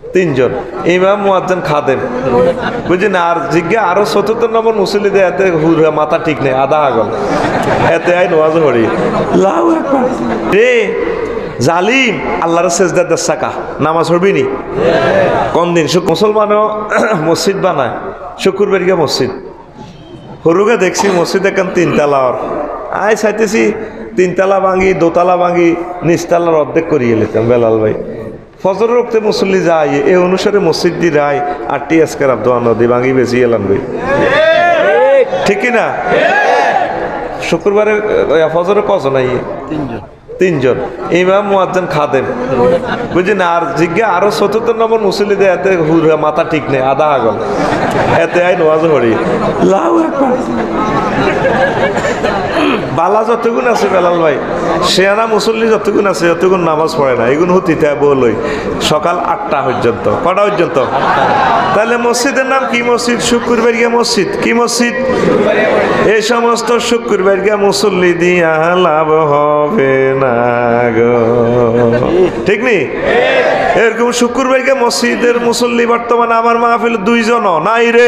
তিনজন, ইমাম, মুয়াজ্জিন, খাদেম, বুঝলেন? আর জিজ্ঞা আরো ৭৪ নম্বর মুসল্লি দেয়, এতে মাথা ঠিক নেই, আধা আগল, এতে আই নোয়াজ হরি লাউ রে জালিম আল্লাহর সেজদা দেশাকা নামাজ পড়বি নি কোন দিন? মুসলমানও মসজিদ বানায়, শুক্রবার গিয়ে মসজিদ হরুকে দেখছি মসজিদ এখন ৩ তালার, আয় চাইতেছি ৩ তালা ভাঙি, ২ তালা ভাঙি, নিচতলার অর্ধেক করিয়ে নিতাম। বেলাল ভাই ফজর রক্তে মুসল্লি যায়, এই অনুসারে মসজিদ দি রায় ৮টি আজকের আব্দোয়া নদী ভাঙি বেশি এলাম ভাই, ঠিক না? শুক্রবারে ফজরে কজন আই? তিনজন, ইমাম, মুয়াজ্জিন, খাদেম, বুঝলেন? আর জিজ্ঞা আরো ৭৪ নম্বর মুসল্লি দেয়, এতে মাথা ঠিক নেই, আধা আগল, এতে আই নোয়াজ হরি লাউ বালা যতগুণ আছে বেলাল ভাই, শেয়ানা মুসল্লি যতগুণ আছে যতগুণ নামাজ পড়ে না, এগুলো হতিতে বলই সকাল ৮টা পর্যন্ত। কটা পর্যন্ত? তাহলে মসজিদের নাম কি? মসজিদ। শুক্রবার গিয়ে মসজিদ কি? মসজিদ। এই সমস্ত শুক্রবার গিয়ে মুসল্লি দিয়া লাভ হবে না গো, ঠিক নি? এরকম শুক্রবার গিয়ে মসজিদের মুসল্লি বর্তমানে আমার মাহফিল ২ জন নাই রে,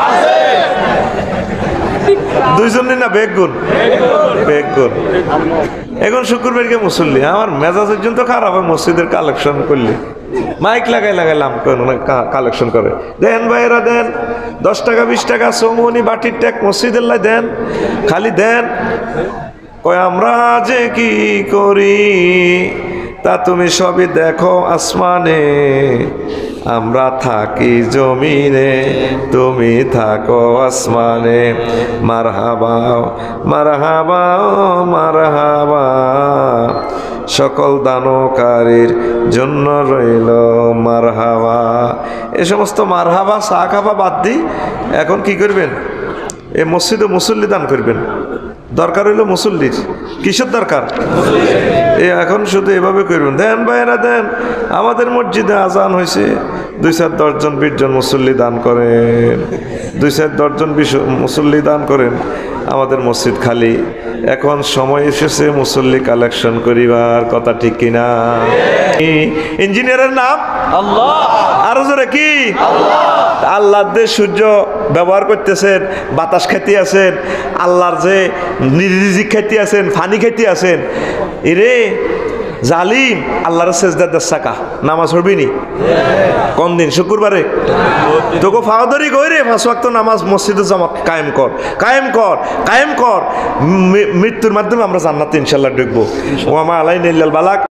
২ জন না বেগুন বেগুন। এখন শুক্রবার গিয়ে মুসল্লি আমার মেজাজের জন্য তো খারাপ হয়, মসজিদের কালেকশন করলে মাইক লাগাইলাম কালেকশন করে, দেন ভাইরা দেন ১০ টাকা ২০ টাকা সমনি বাটির ট্যাক মসজিদের লাই দেন, খালি দেন। কয় আমরা যে কি করি তা তুমি সবই দেখো আসমানে, আমরা থাকি জমিনে তুমি থাকো আসমানে, মারহাবা মারহাবা মারহাবা সকল দানকারীর জন্য রইল মারহাবা। এ সমস্ত মারহাবা সাহাবা বাদ দি এখন কি করবেন? এই মসজিদে মুসল্লি দান করবেন। দরকার হইল মুসল্লির, কিসের দরকার? এখন শুধু এভাবে করবেন, দেন ভাইয়েরা দেন। আমাদের মসজিদে আজান হয়েছে, ২-৪ জন ২০ জন মুসল্লি দান করেন, ২-৪ জন মুসল্লি দান করেন। আমাদের মসজিদ খালি, এখন সময় এসেছে মুসল্লি কালেকশন করিবার, কথা ঠিক কিনা? ইঞ্জিনিয়ারের নাম আল্লাহ, আরো জোরে কি? আল্লাহর যে সূর্য ব্যবহার করতেছেন, বাতাস খাইতে আছেন, আল্লাহর যে রিজিক খাইতে আছেন, ফানি খাইতে আছেন, এরে জালিম আল্লাহর সেজদা দেশাকা নামাজ পড়বি নি কোন দিন? শুক্রবারে। তোকে ফাওয়াদারি কইরে ৫ ওয়াক্ত নামাজ মসজিদে জামাত কায়েম কর, কায়েম কর, কায়েম কর। মৃত্যুর মাধ্যমে আমরা জান্নাতে ইনশাআল্লাহ ঢুকবো। ওয়া মা আলাইনা ইল্লাল বালাগ।